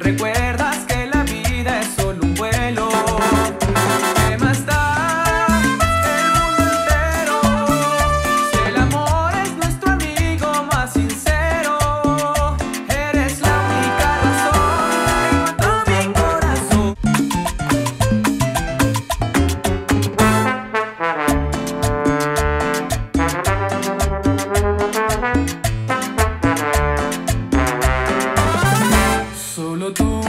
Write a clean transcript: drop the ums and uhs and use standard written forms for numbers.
recuerdas que la vida es solo un vuelo. ¿Qué más da el mundo entero si el amor es nuestro amigo más sincero? Eres la única razón que mató mi corazón. Solo tú